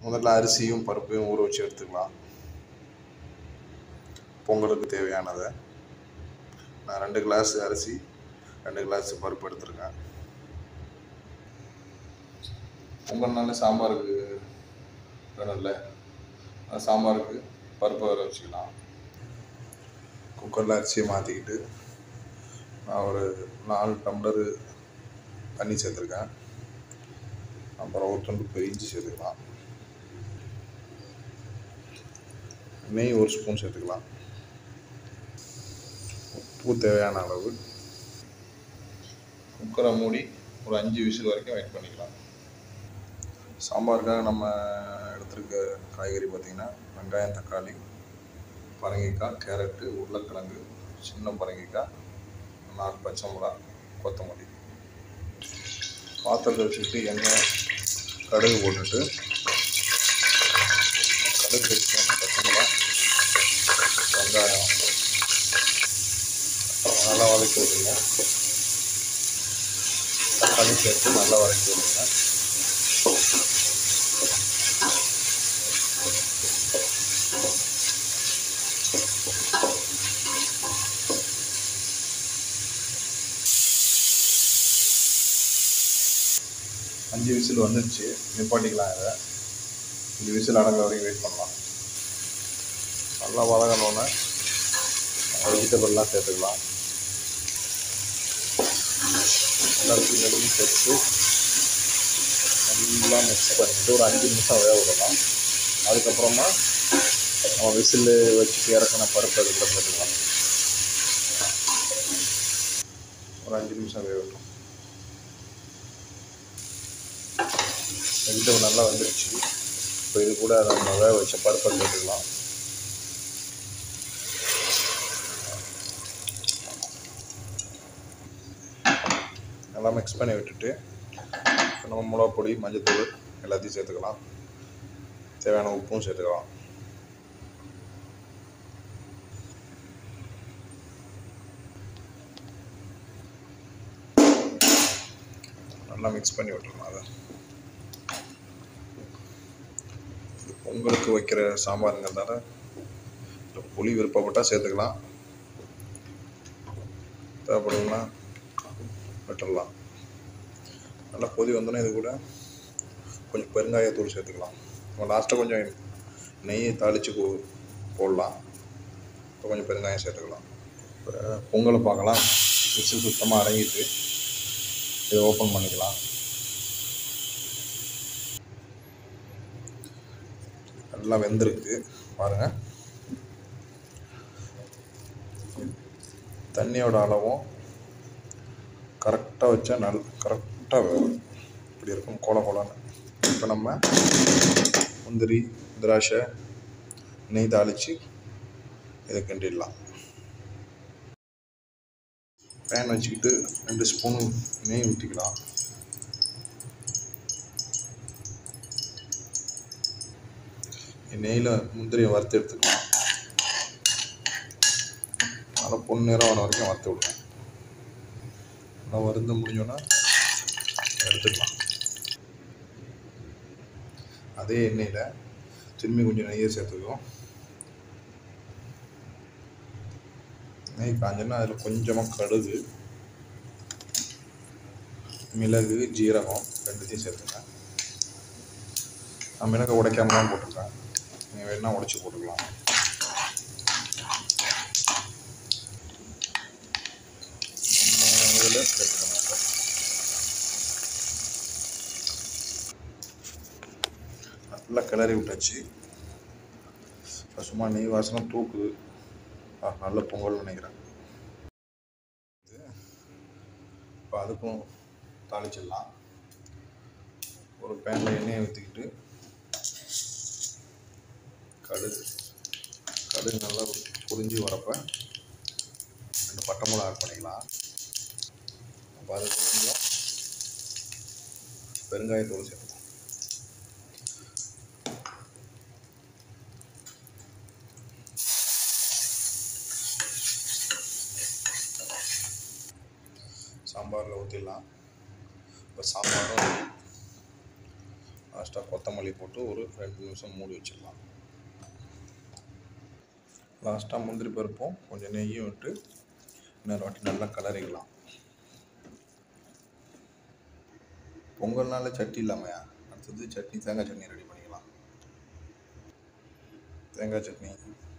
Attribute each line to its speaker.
Speaker 1: முதல்ல அரிசியும் பருப்பையும் ஊற வச்சு எடுத்துக்கலாம். பொங்கலுக்கு தேவையானதை நான் 2 கிளாஸ் அரிசி 2 கிளாஸ் பருப்பு எடுத்துருக்கேன். பொங்கல்னால சாம்பாருக்கு வேணும்ல, சாம்பாருக்கு பருப்பை வேற வச்சுக்கலாம். குக்கரில் அரிசியை மாற்றிக்கிட்டு நான் ஒரு 4 டம்ளர் தண்ணி சேர்த்துருக்கேன். அப்புறம் ஒரு துண்டு இஞ்சி சேர்த்துக்கலாம். நெய் 1 ஸ்பூன் சேர்த்துக்கலாம். உப்பு தேவையான அளவு. குக்கரை மூடி ஒரு 5 விசில் வரைக்கும் வெயிட் பண்ணிக்கலாம். சாம்பாருக்காக நம்ம எடுத்துருக்க காய்கறி பார்த்திங்கன்னா வெங்காயம், தக்காளி, பரங்கிக்காய், கேரட்டு, உருளைக்கிழங்கு, சின்ன பரங்கிக்காய், 4 பச்சை மிளகா, கொத்தமல்லி. பாத்திரத்தை வச்சுக்கிட்டு எண்ணெய், கடுகு போட்டுட்டு கடுகு வச்சுக்கோங்க, பச்சை மிளகா, வெங்காயம் நல்லா வதக்கி விடுங்க. தக்காளி சேர்த்து நல்லா வதக்கி விடுங்க. அஞ்சு விசில் வந்துடுச்சு, நிப்பாட்டிக்கலாம். இதை 5 விசில் அடங்குற வரைக்கும் வெயிட் பண்ணலாம். நல்லா வதங்கணுன்னு வெஜிடபிள்லாம் சேர்த்துக்கலாம். எல்லாத்தையும் சேர்த்து நல்லா மிக்ஸ் பண்ணிவிட்டு ஒரு 5 நிமிஷம் வேக விடலாம். அதுக்கப்புறமா நம்ம விசில் வச்சுட்டு இறக்கின பருப்பு அதுக்குள்ள போட்டுக்கலாம். ஒரு 5 நிமிஷம் வேகட்டும். வெஜிடபிள் நல்லா வந்துடுச்சு. இப்போ இது கூட நம்ம வேக வச்ச பருப்பை சேர்த்துக்கலாம். நல்லா மிக்ஸ் பண்ணி விட்டுட்டு நம்ம மிளகா பொடி, மஞ்சள் தூள் எல்லாத்தையும் சேர்த்துக்கலாம். தேவையான உப்பும் சேர்த்துக்கலாம். நல்லா மிக்ஸ் பண்ணி விட்டுருலாம். அதை பொங்கலுக்கு வைக்கிற சாம்பாருங்கிறதால புளி விருப்பப்பட்டால் சேர்த்துக்கலாம், தேவைப்படுங்களா விட்டுடலாம். நல்லா கொதி வந்தோன்னே இது கூட கொஞ்சம் பெருங்காயத்தூள் சேர்த்துக்கலாம். லாஸ்ட்டாக கொஞ்சம் நெய்யை தாளித்து போடலாம். இப்போ கொஞ்சம் பெருங்காயம் சேர்த்துக்கலாம். பொங்கலை பார்க்கலாம். விசில் சுத்தமாக அடங்கிட்டு இதை ஓப்பன் பண்ணிக்கலாம். நல்லா வெந்திருக்கு பாருங்கள். தண்ணியோட அளவும் கரெக்டாக வச்சா கரெக்டாக வேகும். இப்படி இருக்கும் கோல கோலன்னு. இப்போ நம்ம முந்திரி, திராட்சை, நெய் தாளித்து இதை கிண்டிடலாம். பேன் வச்சுக்கிட்டு 2 ஸ்பூன் நெய் ஊற்றிக்கலாம். நெய்யில் முந்திரியை வறுத்து எடுத்துக்கலாம். நல்லா பொன்னிறம் ஆன வரைக்கும் வறுத்து விடுவேன். நல்லா வறுந்து முடிஞ்சோன்னா எடுத்துக்கலாம். அதே எண்ணெயில் திரும்பி கொஞ்சம் நெய்யை சேர்த்துக்குவோம். நெய் காஞ்சோன்னா அதில் கொஞ்சமாக கடுகு, மிளகு, ஜீரகம் 2த்தையும் சேர்த்துக்கேன். நான் மிளகு உடைக்காம தான் போட்டிருக்கேன். நீங்கள் வேணால் உடைச்சி போட்டுக்கலாம். இதில் சேர்த்துக்கணும். நல்லா கிளறி விட்டாச்சு. சும்மா நெய் வாசனை தூக்குது. நல்ல பொங்கல் நினைக்கிறேன். இப்போ அதுக்கும் தாளிச்சிடலாம். ஒரு பேனில் எண்ணெயை ஊற்றிக்கிட்டு கடுகு நல்லா பொரிஞ்சு வரப்போ 2 பட்டை மிளகா ஆட் பண்ணிக்கலாம். அப்போ அது கொஞ்சம் பெருங்காயத்தூள் சேர்த்துக்கலாம். சாம்பாரில் ஊற்றிடலாம். இப்போ சாம்பாரும் லாஸ்ட்டாக கொத்தமல்லி போட்டு ஒரு 2 நிமிஷம் மூடி வச்சிடலாம். லாஸ்ட்டாக முந்திரி பருப்பும் கொஞ்சம் நெய்யும் விட்டு இன்னொரு வாட்டி நல்லா கலரிக்கலாம். பொங்கல்னால சட்னி இல்லாமையா, அடுத்தது சட்னி தேங்காய் சட்னி ரெடி பண்ணிக்கலாம். தேங்காய் சட்னி